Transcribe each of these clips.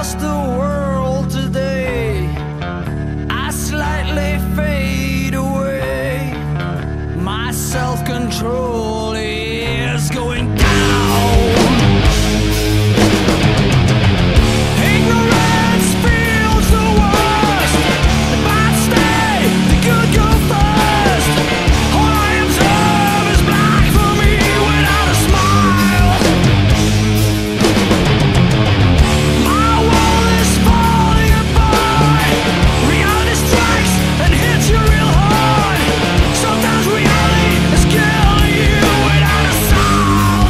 lost the world today. I slightly fade away. My self-control is going down. Ignorance feels the worst. The bad stay, the good go first. All I observe is black for me without a smile. My world is falling apart. Reality strikes and hits you real hard. Sometimes reality is killing you without a sound.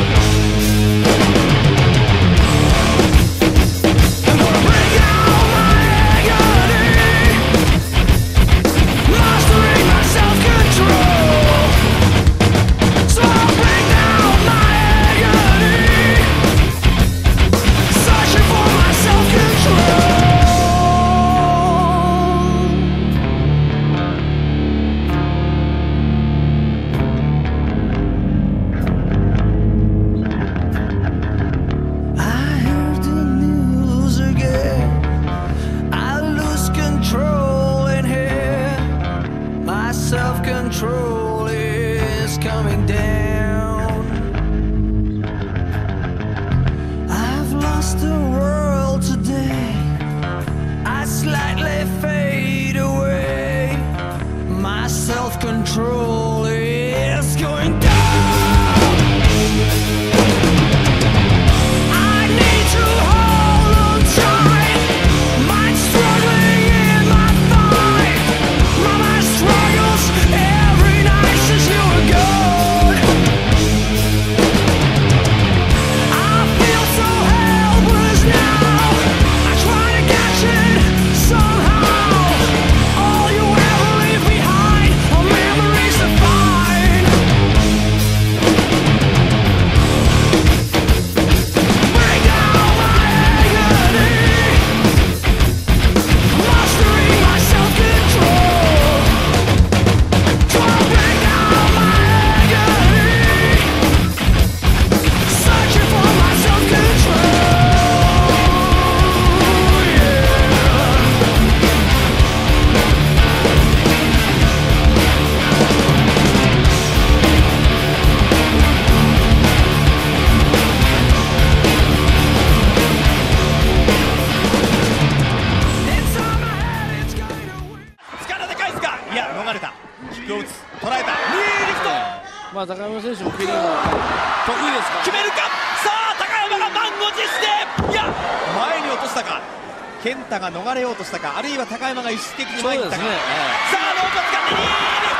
I'm gonna bring out my agony, mastering my self-control. So I'll bring down my agony, searching for my self-control. I heard the news again. I lose control in here. My self-control is coming down. I've lost the world today. I slightly fade away. My self-control is going down. I need to hold on tight. Mind struggling in my fight. My mind struggles every night since you were gone. I feel so helpless now. I try to catch it somehow. All you ever leave behind are memories to find. Bring down my agony, mastering my self-control. Try to bring down my agony, searching for my self-control. Inside my head, it's going to win. 力で返すか、いや逃れた。キックを打つ、捉えた、2位リフト、 まあ高山選手も蹴りも得意ですから決めるか。さあ高山が満を持して、いや前に落としたか、健太が逃れようとしたか、あるいは高山が意識的に前に行ったか。 そうですねさあノーコ使って2位リフト。